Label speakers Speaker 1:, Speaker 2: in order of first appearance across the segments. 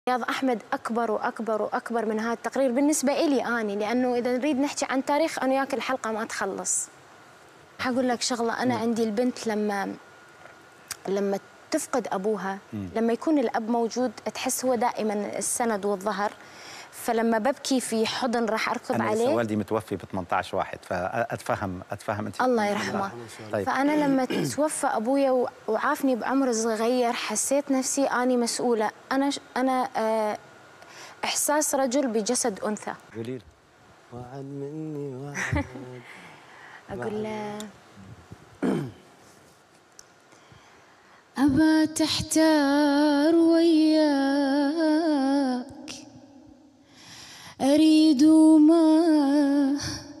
Speaker 1: رياض أحمد أكبر وأكبر وأكبر من هذا التقرير بالنسبة إلي أنا، لأنه إذا نريد نحكي عن تاريخ أنا وياك الحلقة ما تخلص. حقول لك شغلة، أنا عندي البنت لما تفقد أبوها، لما يكون الأب موجود تحس هو دائما السند والظهر، فلما ببكي في حضن راح أركض عليه.
Speaker 2: أنا والدي متوفي ب 18/1 فأتفهم أنت.
Speaker 1: الله يرحمه. طيب. فأنا لما توفى أبويا وعافني بعمر صغير حسيت نفسي أني مسؤولة، أنا إحساس رجل بجسد أنثى.
Speaker 3: قولي له وعد مني وعد.
Speaker 1: أقول له أبا تحتار وياك، أريد وما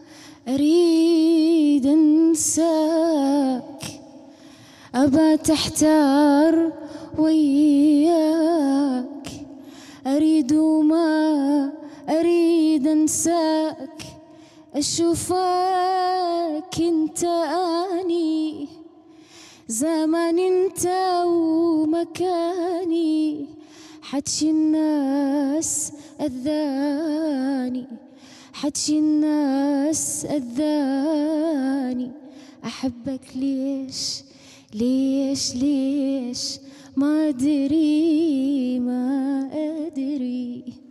Speaker 1: أريد أنساك. أبا تحتار وياك، أريد وما أريد أنساك. أشوفك أنت أني، زمان أنت ومكاني. حكي الناس أذاني، حكي الناس أذاني. أحبك ليش ليش ليش ما أدري ما أدري.